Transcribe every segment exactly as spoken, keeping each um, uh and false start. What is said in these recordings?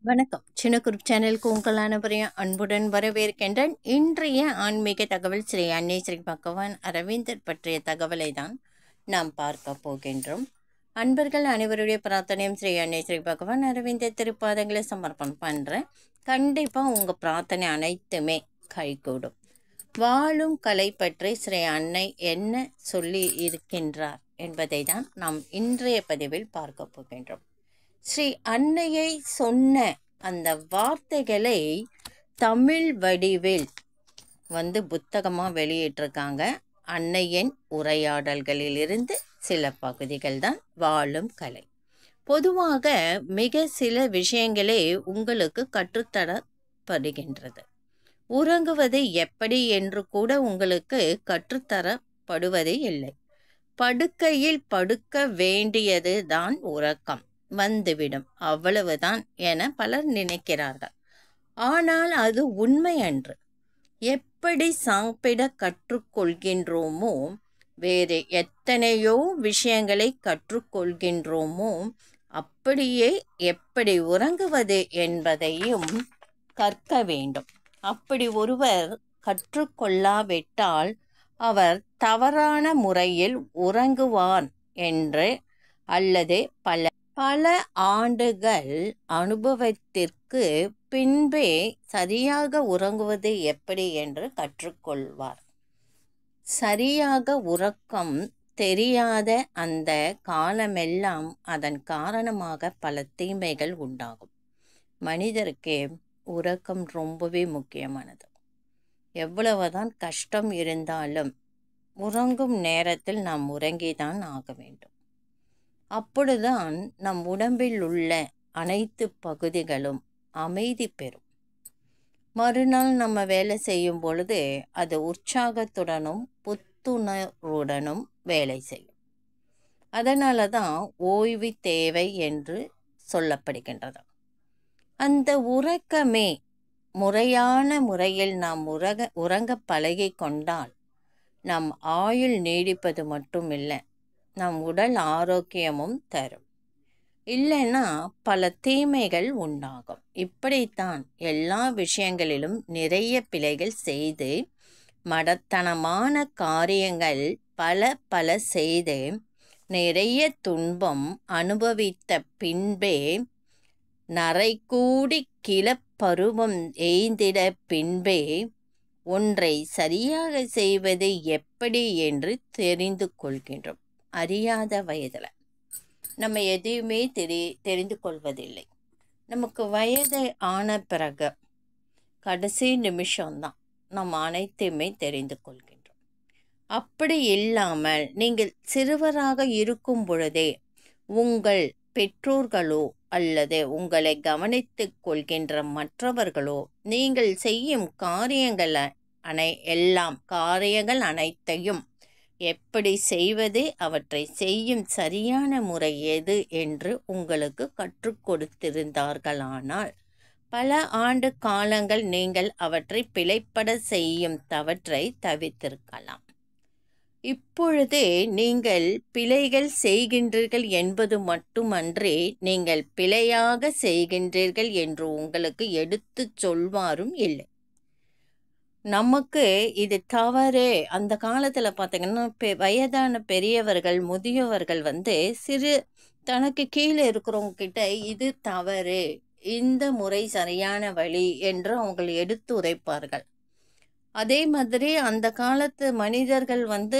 வணக்கம். சின்ன குரூப் சேனலுக்கு உங்கள் அனைவரையும் அன்புடன் வரவேற்கின்றேன். இன்றைய ஆன்மீக தகவல் ஸ்ரீ அன்னை ஸ்ரீ பகவான் அரவிந்தர் பற்றிய தகவலை தான் நாம் பார்க்க போகின்றோம். அன்பர்கள் அனைவருடைய பிரார்த்தனையும் ஸ்ரீ அன்னை ஸ்ரீ பகவான் அரவிந்தர் திருப்பாதங்களை சமர்ப்பணம் பண்ணுறேன். கண்டிப்பாக உங்கள் பிரார்த்தனை அனைத்துமே கைகூடும். வாழும் கலை பற்றி ஸ்ரீ அன்னை என்ன சொல்லி இருக்கின்றார் என்பதை தான் நாம் இன்றைய பதிவில் பார்க்க போகின்றோம். ஸ்ரீ அன்னையை சொன்ன அந்த வார்த்தைகளை தமிழ் வடிவில் வந்து புத்தகமாக வெளியிட்டிருக்காங்க. அன்னையின் உரையாடல்களிலிருந்து சில பகுதிகள் தான் வாழும் கலை. பொதுவாக மிக சில விஷயங்களே உங்களுக்கு கற்றுத்தரப்படுகின்றது. உறங்குவது எப்படி என்று கூட உங்களுக்கு கற்றுத்தரப்படுவது இல்லை. படுக்கையில் படுக்க வேண்டியது தான் உறக்கம் வந்துவிடும், அவ்வளவுதான் என பலர் நினைக்கிறார்கள். ஆனால் அது உண்மை அன்று. எப்படி சாப்பிட கற்றுக்கொள்கின்றோமோ, வேறு எத்தனையோ விஷயங்களை கற்றுக்கொள்கின்றோமோ, அப்படியே எப்படி உறங்குவது என்பதையும் கற்க வேண்டும். அப்படி ஒருவர் கற்றுக்கொள்ளாவிட்டால் அவர் தவறான முறையில் உறங்குவார் என்று அல்லது பல பல ஆண்டுகள் அனுபவத்திற்கு பின்பே சரியாக உறங்குவது எப்படி என்று கற்றுக்கொள்வார். சரியாக உறக்கம் தெரியாத அந்த காலமெல்லாம் அதன் காரணமாக பல தீமைகள் உண்டாகும். மனிதருக்கு உறக்கம் ரொம்பவே முக்கியமானது. எவ்வளவுதான் கஷ்டம் இருந்தாலும் உறங்கும் நேரத்தில் நாம் உறங்கிதான் ஆக வேண்டும். அப்பொழுதுதான் நம் உடம்பில் உள்ள அனைத்து பகுதிகளும் அமைதி பெறும். மறுநாள் நம்ம வேலை செய்யும் பொழுது அது உற்சாகத்துடனும் புத்துணர்வுடனும் வேலை செய்யும். அதனால தான் ஓய்வு தேவை என்று சொல்லப்படுகின்றது. அந்த உறக்கமே முறையான முறையில் நாம் உறக உறங்க பழகி கொண்டால் நம் ஆயுள் நீடிப்பது மட்டும் இல்லை, நம் உடல் ஆரோக்கியமும் தரும். இல்லைன்னா பல தீமைகள் உண்டாகும். இப்படித்தான் எல்லா விஷயங்களிலும் நிறைய பிழைகள் செய்து மடத்தனமான காரியங்கள் பல பல செய்து நிறைய துன்பம் அனுபவித்த பின்பே நரைக்கூடி கிளப்பருவம் எய்திட பின்பே ஒன்றை சரியாக செய்வது எப்படி என்று தெரிந்து கொள்கின்றோம். அறியாத வயதில் நம்ம எதையுமே தெரி தெரிந்து கொள்வதில்லை. நமக்கு வயது ஆன பிறகு கடைசி நிமிஷம்தான் நம்ம அனைத்தையுமே தெரிந்து கொள்கின்றோம். அப்படி இல்லாமல் நீங்கள் சிறுவராக இருக்கும் பொழுதே உங்கள் பெற்றோர்களோ அல்லது உங்களை கவனித்து கொள்கின்ற மற்றவர்களோ நீங்கள் செய்யும் காரியங்கள் அனை எல்லாம் காரியங்கள் அனைத்தையும் எப்படி செய்வது, அவற்றை செய்யும் சரியான முறை எது என்று உங்களுக்கு கற்றுக் கொடுத்திருந்தார்களானால் பல ஆண்டு காலங்கள் நீங்கள் அவற்றை பிழைப்பட செய்யும் தவற்றை தவிர்த்திருக்கலாம். இப்பொழுது நீங்கள் பிழைகள் செய்கின்றீர்கள் என்பது மட்டுமன்றி நீங்கள் பிழையாக செய்கின்றீர்கள் என்று உங்களுக்கு எடுத்து சொல்வாரும் இல்லை. நமக்கு இது தவறு. அந்த காலத்தில் பார்த்திங்கன்னா பெ வயதான பெரியவர்கள் முதியவர்கள் வந்து சிறு தனக்கு கீழே இருக்கிறவங்க கிட்ட இது தவறு, இந்த முறை சரியான வழி என்று அவங்க எடுத்து உரைப்பார்கள். அதே மாதிரி அந்த காலத்து மனிதர்கள் வந்து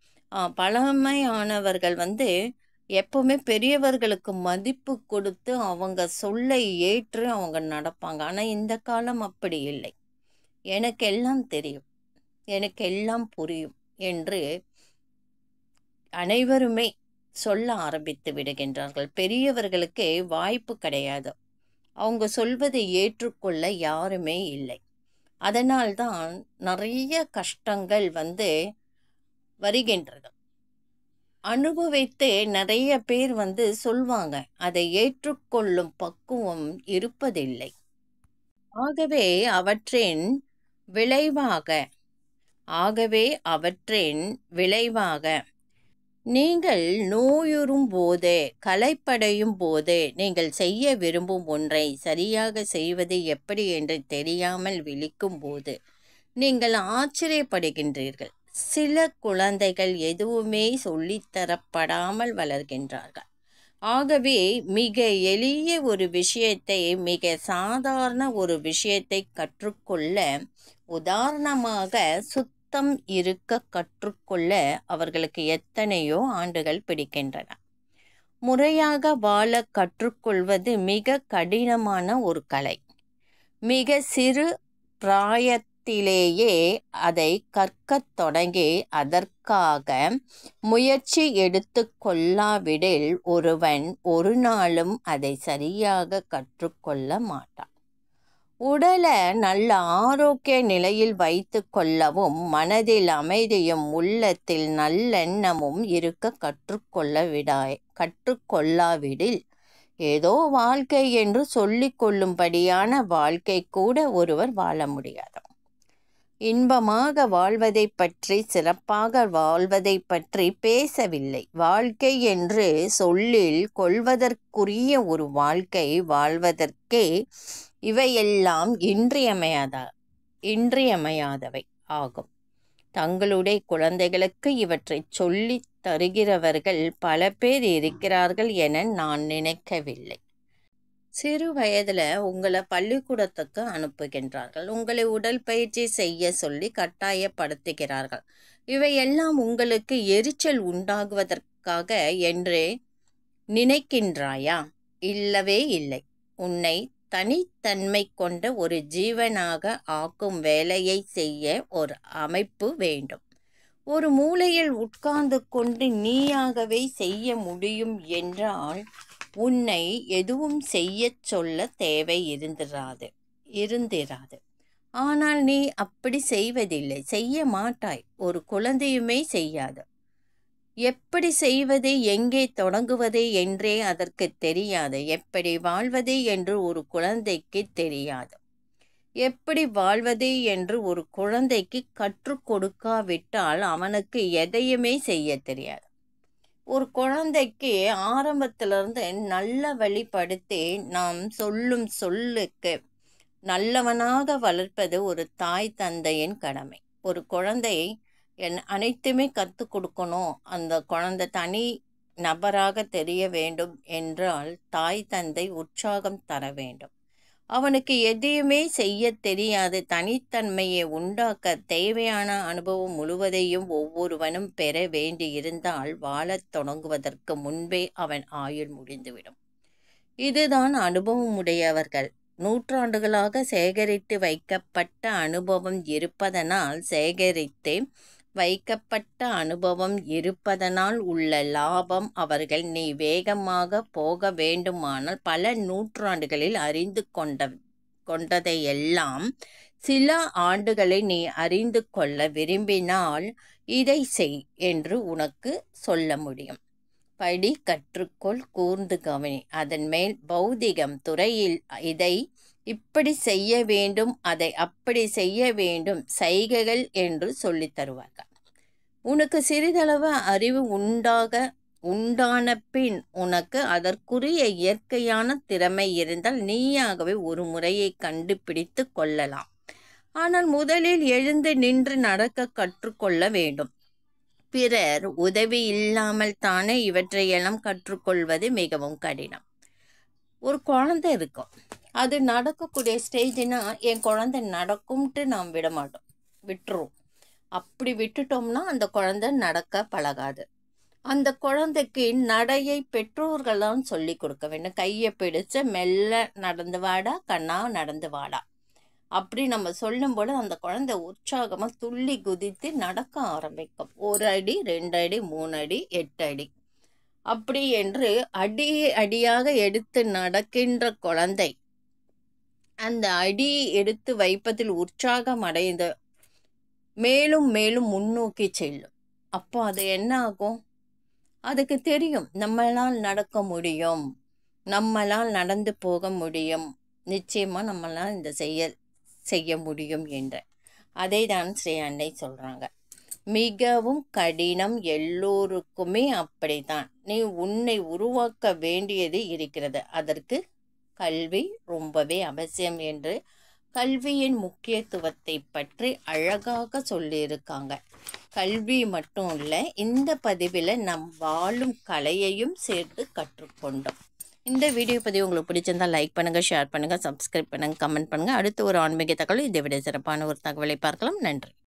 பழமையானவர்கள் வந்து எப்பவுமே பெரியவர்களுக்கு மதிப்பு கொடுத்து அவங்க சொல்லை ஏற்று அவங்க நடப்பாங்க. ஆனால் இந்த காலம் அப்படி இல்லை. எனக்கெல்லாம் தெரியும், எனக்கெல்லாம் புரியும் என்று அனைவருமே சொல்ல ஆரம்பித்து விடுகின்றார்கள். பெரியவர்களுக்கு வாய்ப்பு கிடையாது. அவங்க சொல்வதை ஏற்றுக்கொள்ள யாருமே இல்லை. அதனால்தான் நிறைய கஷ்டங்கள் வந்து வருகின்றது. அனுபவித்து நிறைய பேர் வந்து சொல்வாங்க, அதை ஏற்றுக்கொள்ளும் பக்குவம் இருப்பதில்லை. ஆகவே அவற்றின் விளைவாக ஆகவே அவற்றின் விளைவாக நீங்கள் நோயுறும் போது, களைப்படையும் போது, நீங்கள் செய்ய விரும்பும் ஒன்றை சரியாக செய்வது எப்படி என்று தெரியாமல் விழிக்கும் போது நீங்கள் ஆச்சரியப்படுகின்றீர்கள். சில குழந்தைகள் எதுவுமே சொல்லித்தரப்படாமல் வளர்கின்றார்கள். ஆகவே மிக எளிய ஒரு விஷயத்தை, மிக சாதாரண ஒரு விஷயத்தை கற்றுக்கொள்ள, உதாரணமாக சுத்தம் இருக்க கற்றுக்கொள்ள அவர்களுக்கு எத்தனையோ ஆண்டுகள் பிடிக்கின்றன. முறையாக வாழ கற்றுக்கொள்வது மிக கடினமான ஒரு கலை. மிக சிறு பிராயத்திலேயே அதை கற்கத் தொடங்கி அதற்காக முயற்சி எடுத்து கொள்ளாவிடில் ஒருவன் ஒரு நாளும் அதை சரியாக கற்றுக்கொள்ள மாட்டான். உடலை நல்ல ஆரோக்கிய நிலையில் வைத்து கொள்ளவும், மனதில் அமைதியும் உள்ளத்தில் நல்லெண்ணமும் இருக்க கற்றுக்கொள்ள விடாய் கற்றுக்கொள்ளாவிடில் ஏதோ வாழ்க்கை என்று சொல்லிக் கொள்ளும்படியான வாழ்க்கை கூட ஒருவர் வாழ முடியாது. இன்பமாக வாழ்வதை பற்றி, சிறப்பாக வாழ்வதை பற்றி பேசவில்லை. வாழ்க்கை என்று சொல்லில் கொள்வதற்குரிய ஒரு வாழ்க்கை வாழ்வதற்கே இவையெல்லாம் இன்றியமையாத இன்றியமையாதவை ஆகும். தங்களுடைய குழந்தைகளுக்கு இவற்றை சொல்லி தருகிறவர்கள் பல பேர் இருக்கிறார்கள் என நான் நினைக்கவில்லை. சிறு வயதில் உங்களை பள்ளிக்கூடத்துக்கு அனுப்புகின்றார்கள். உங்களை உடல் பயிற்சி செய்ய சொல்லி கட்டாயப்படுத்துகிறார்கள். இவையெல்லாம் உங்களுக்கு எரிச்சல் உண்டாகுவதற்காக என்று நினைக்கின்றாயா? இல்லவே இல்லை. உன்னை தனித்தன்மை கொண்ட ஒரு ஜீவனாக ஆக்கும் வேலையை செய்ய ஒரு அமைப்பு வேண்டும். ஒரு மூலையில் உட்கார்ந்து கொண்டு நீயாகவே செய்ய முடியும் என்றால் உன்னை எதுவும் செய்ய சொல்ல தேவை இருந்திராது இருந்திராது ஆனால் நீ அப்படி செய்வதில்லை, செய்ய மாட்டாய். ஒரு குழந்தையுமே செய்யாது. எப்படி செய்வது, எங்கே தொடங்குவது என்றே அதற்கு தெரியாது. எப்படி வாழ்வது என்று ஒரு குழந்தைக்கு தெரியாது. எப்படி வாழ்வது என்று ஒரு குழந்தைக்கு கற்றுக் கொடுக்காவிட்டால் அவனுக்கு எதையுமே செய்ய தெரியாது. ஒரு குழந்தைக்கு ஆரம்பத்திலிருந்து நல்ல வழிப்படுத்தி நாம் சொல்லும் சொல்லுக்கு நல்லவனாக வளர்ப்பது ஒரு தாய் தந்தையின் கடமை. ஒரு குழந்தை என் அனைத்துமே கற்றுக் கொடுக்கணும், அந்த குழந்தை தனி நபராக தெரிய வேண்டும் என்றால் தாய் தந்தை உற்சாகம் தர வேண்டும். அவனுக்கு எதையுமே செய்ய தெரியாது. தனித்தன்மையை உண்டாக்க தேவையான அனுபவம் முழுவதையும் ஒவ்வொருவனும் பெற வேண்டியிருந்தால் வாழத் தொடங்குவதற்கு முன்பே அவன் ஆயுள் முடிந்துவிடும். இதுதான் அனுபவமுடையவர்கள். நூற்றாண்டுகளாக சேகரித்து வைக்கப்பட்ட அனுபவம் இருப்பதனால் சேகரித்து வைக்கப்பட்ட அனுபவம் இருப்பதனால் உள்ள லாபம் அவர்கள் நீ வேகமாக போக வேண்டுமானால் பல நூற்றாண்டுகளில் அறிந்து கொண்ட கொண்டதையெல்லாம் சில ஆண்டுகளை நீ அறிந்து கொள்ள விரும்பினால் இதை செய் என்று உனக்கு சொல்ல முடியும். படி, கற்றுக்கொள், கூர்ந்து கவனி. அதன் மேல் பௌதிகம் துறையில் இதை இப்படி செய்ய வேண்டும், அதை அப்படி செய்ய வேண்டும், சைகைகள் என்று சொல்லித் தருவார்கள். உனக்கு சிறிதளவு அறிவு உண்டாக உண்டான பின் உனக்கு அதற்குரிய இயற்கையான திறமை இருந்தால் நீயாகவே ஒரு முறையை கண்டுபிடித்து கொள்ளலாம். ஆனால் முதலில் எழுந்து நின்று நடக்க கற்றுக்கொள்ள வேண்டும். பிறர் உதவி இல்லாமல் தானே இவற்றையெல்லாம் கற்றுக்கொள்வது மிகவும் கடினம். ஒரு குழந்தை இருக்கும், அது நடக்கக்கூடிய ஸ்டேஜ்னா என் குழந்தை நடக்கும்ட்டு நாம் விட மாட்டோம், விட்டுருவோம். அப்படி விட்டுட்டோம்னா அந்த குழந்தை நடக்க பழகாது. அந்த குழந்தைக்கு நடையை பெற்றோர்கள்லாம் சொல்லி கொடுக்க வேண்டும். கையை பிடிச்சு மெல்ல நடந்து வாடா கண்ணா, நடந்து வாடா அப்படி நம்ம சொல்லும்போது அந்த குழந்தை உற்சாகமாக துள்ளி குதித்து நடக்க ஆரம்பிக்கும். ஒரு அடி, ரெண்டு அடி, மூணு அடி, எட்டு அடி அப்படி என்று அடி அடியாக எடுத்து நடக்கின்ற குழந்தை அந்த அடி எடுத்து வைப்பதில் உற்சாகம் அடைந்து மேலும் மேலும் முன்னோக்கி செல்லும். அப்போ அது என்ன ஆகும்? அதுக்கு தெரியும் நம்மளால் நடக்க முடியும், நம்மளால் நடந்து போக முடியும், நிச்சயமாக நம்மளால் இந்த செய்ய செய்ய முடியும் என்று. அதை தான் ஸ்ரீ அன்னை சொல்கிறாங்க. மிகவும் கடினம். எல்லோருக்குமே அப்படித்தான். நீ உன்னை உருவாக்க வேண்டியது இருக்கிறது. அதற்கு கல்வி ரொம்பவே அவசியம் என்று கல்வியின் முக்கியத்துவத்தை பற்றி அழகாக சொல்லியிருக்காங்க. கல்வி மட்டும் இல்லை, இந்த பதிவில் நம் வாழும் கலையையும் சேர்த்து கற்றுக்கொண்டோம். இந்த வீடியோ பதிவு உங்களுக்கு பிடிச்சிருந்தால் லைக் பண்ணுங்கள், ஷேர் பண்ணுங்கள், சப்ஸ்கிரைப் பண்ணுங்கள், கமெண்ட் பண்ணுங்கள். அடுத்து ஒரு ஆன்மீக தகவல் இதை விட சிறப்பான ஒரு தகவலை பார்க்கலாம். நன்றி.